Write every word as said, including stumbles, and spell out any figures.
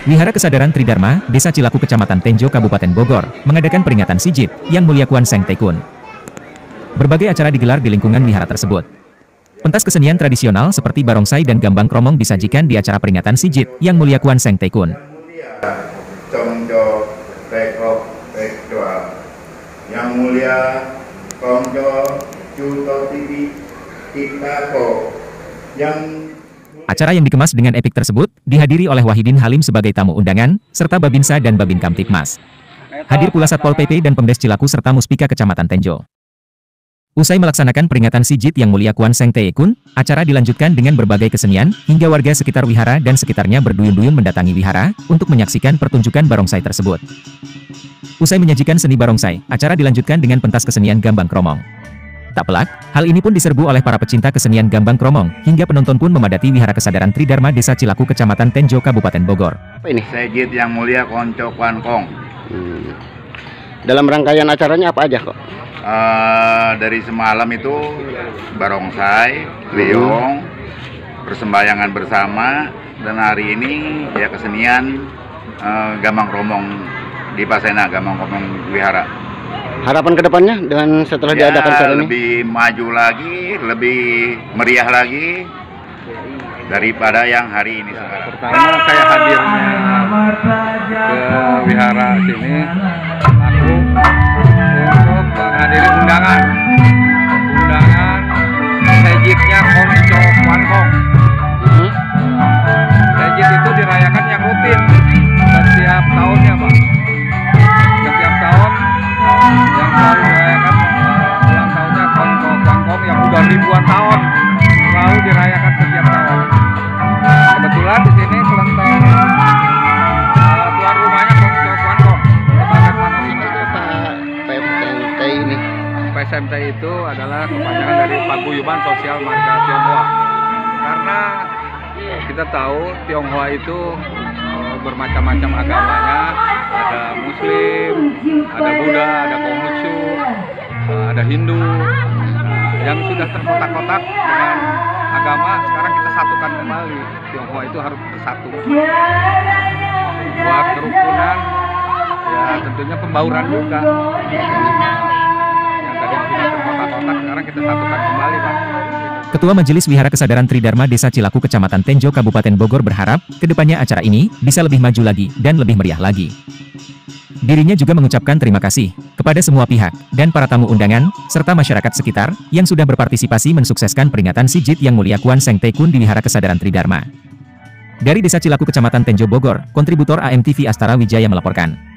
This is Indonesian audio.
Wihara Kesadaran Tridharma, Desa Cilaku, Kecamatan Tenjo, Kabupaten Bogor, mengadakan peringatan Sijit, Yang Mulia Kwan Seng Tekun. Berbagai acara digelar di lingkungan wihara tersebut. Pentas kesenian tradisional seperti barongsai dan gambang kromong disajikan di acara peringatan Sijit, Yang Mulia Kwan Seng Tekun. Yang Mulia Kongjo Cuto Tibi Kitako yang Acara yang dikemas dengan epik tersebut dihadiri oleh Wahidin Halim sebagai tamu undangan, serta Babinsa dan Babin Kamtibmas. Hadir pula Satpol P P dan Pemdes Cilaku serta Muspika Kecamatan Tenjo. Usai melaksanakan peringatan Sijit Yang Mulia Kwan Seng Tekun, acara dilanjutkan dengan berbagai kesenian, hingga warga sekitar wihara dan sekitarnya berduyun-duyun mendatangi wihara untuk menyaksikan pertunjukan barongsai tersebut. Usai menyajikan seni barongsai, acara dilanjutkan dengan pentas kesenian gambang kromong. Tak pelak, hal ini pun diserbu oleh para pecinta kesenian gambang kromong, hingga penonton pun memadati Wihara Kesadaran Tridharma Desa Cilaku, Kecamatan Tenjo, Kabupaten Bogor. Apa ini? Sijit Yang Mulia Konco Kwan Kong. Hmm. Dalam rangkaian acaranya apa aja kok? Uh, dari semalam itu barongsai, leong, persembahyangan bersama, dan hari ini ya kesenian uh, gambang kromong di Pasena, gambang kromong wihara. Harapan kedepannya dengan setelah ya, diadakan acara ini? Lebih maju lagi, lebih meriah lagi daripada yang hari ini sekarang. Pertama saya hadirnya ke wihara sini, aku untuk menghadiri undangan, undangan Sijitnya Konco Kwan Kong. Hmm? Sijit itu dirayakan yang rutin setiap tahunnya, Pak. Setiap tahun yang selalu dirayakan ulang tahunnya Konco Kwan Kong yang udah ribuan tahun selalu dirayakan setiap tahun. Kebetulan di sini kelenteng uh, tuan rumahnya Konco Kwan Kong. Sebagaimana P S M T ini? P S M T itu adalah kepanjangan dari Paguyuban Sosial Marga Tionghoa. Karena kita tahu Tionghoa itu uh, bermacam-macam agamanya, ada Muslim, ada Buddha, ada Konghucu, uh, ada Hindu. Nah, yang sudah terkotak-kotak dengan agama, sekarang kita satukan kembali. Tionghoa itu harus bersatu. Buat kerukunan, ya tentunya pembauran juga. Yang tadi sudah terkotak-kotak, sekarang kita satukan kembali, Pak. Ketua Majelis Wihara Kesadaran Tridharma Desa Cilaku, Kecamatan Tenjo, Kabupaten Bogor berharap, kedepannya acara ini bisa lebih maju lagi dan lebih meriah lagi. Dirinya juga mengucapkan terima kasih kepada semua pihak dan para tamu undangan, serta masyarakat sekitar yang sudah berpartisipasi mensukseskan peringatan Sijit Yang Mulia Kwan Seng Tekun di Wihara Kesadaran Tridharma. Dari Desa Cilaku, Kecamatan Tenjo, Bogor, kontributor A M T V Astara Wijaya melaporkan.